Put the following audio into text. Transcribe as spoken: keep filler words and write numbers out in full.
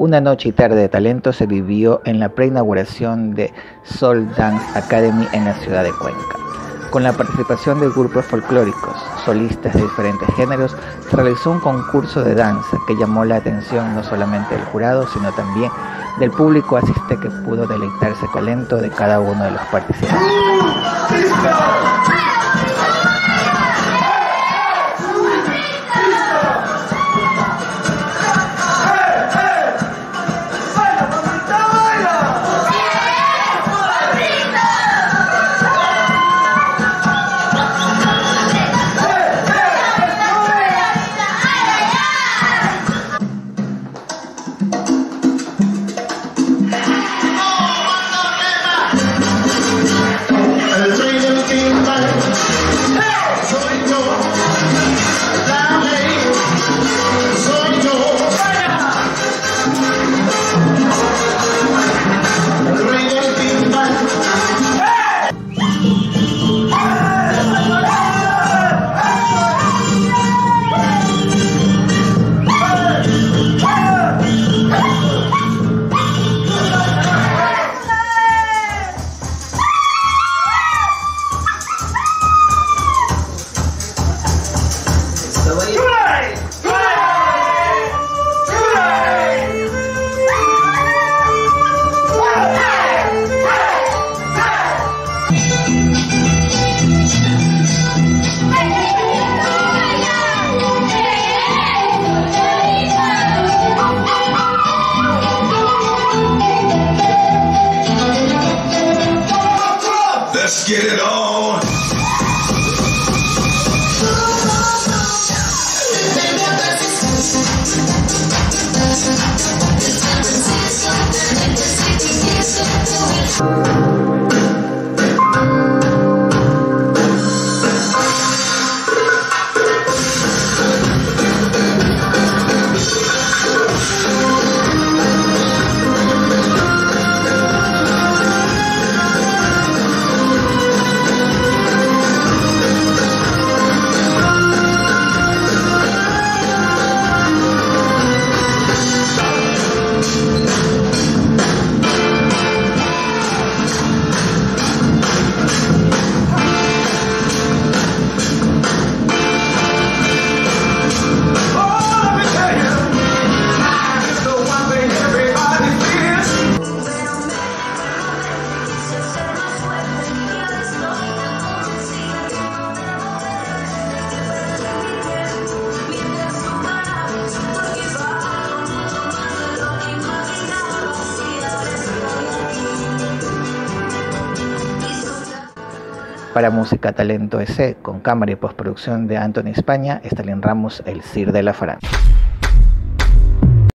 Una noche y tarde de talento se vivió en la preinauguración de Soul Dance Academy en la ciudad de Cuenca. Con la participación de grupos folclóricos, solistas de diferentes géneros, se realizó un concurso de danza que llamó la atención no solamente del jurado, sino también del público asiste que pudo deleitarse con el talento de cada uno de los participantes. Let's get it on. Para Música Talento E C, con cámara y postproducción de Anthony España, Stalin Ramos, el Sir de la Farándula.